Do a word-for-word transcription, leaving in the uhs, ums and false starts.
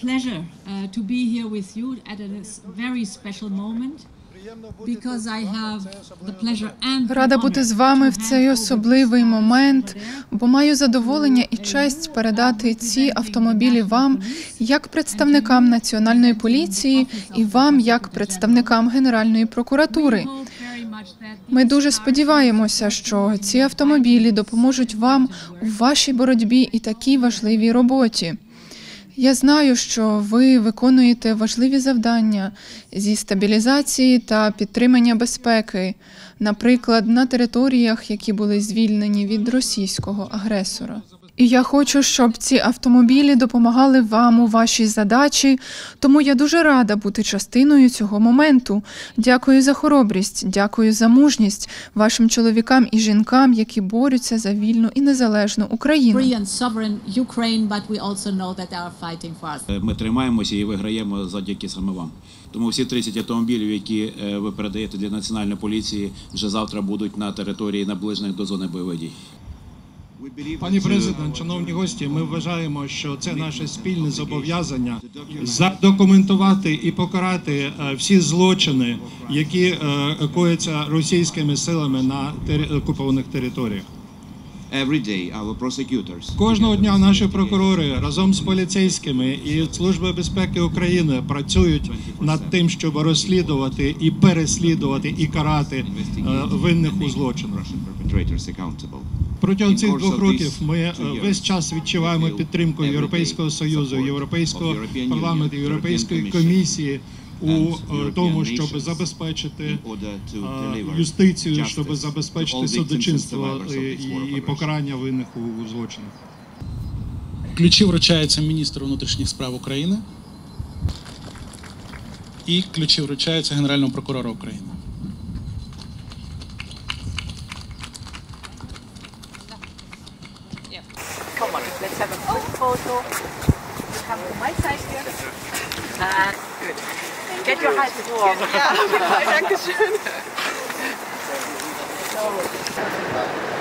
pleasure uh, to be here with you at a very special moment. Рада бути з вами в цей особливий момент, бо маю задоволення і честь передати ці автомобілі вам, як представникам Національної поліції, і вам, як представникам Генеральної прокуратури. Ми дуже сподіваємося, що ці автомобілі допоможуть вам у вашій боротьбі і такій важливій роботі. Я знаю, що ви виконуєте важливі завдання зі стабілізації та підтримання безпеки, наприклад, на територіях, які були звільнені від російського агресора. І я хочу, щоб ці автомобілі допомагали вам у вашій задачі, тому я дуже рада бути частиною цього моменту. Дякую за хоробрість, дякую за мужність вашим чоловікам і жінкам, які борються за вільну і незалежну Україну. Ми тримаємося і виграємо завдяки саме вам. Тому всі тридцять автомобілів, які ви передаєте для Національної поліції, вже завтра будуть на території наближених до зони бойових дій. Пані президент, шановні гості, ми вважаємо, що це наше спільне зобов'язання задокументувати і покарати всі злочини, які кояться російськими силами на окупованих територіях. Кожного дня наші прокурори разом з поліцейськими і Службою безпеки України працюють над тим, щоб розслідувати і переслідувати і карати винних у злочинах. Протягом цих двох років ми весь час відчуваємо підтримку Європейського Союзу, Європейського парламенту, Європейської комісії у тому, щоб забезпечити юстицію, щоб забезпечити судочинство і покарання винних у злочинах. Ключі вручаються міністру внутрішніх справ України і ключі вручаються Генеральному прокурору України. Come on, let's have a quick photo. You come to my side here. Ah, good. Get your hands warm. Ja, danke schön.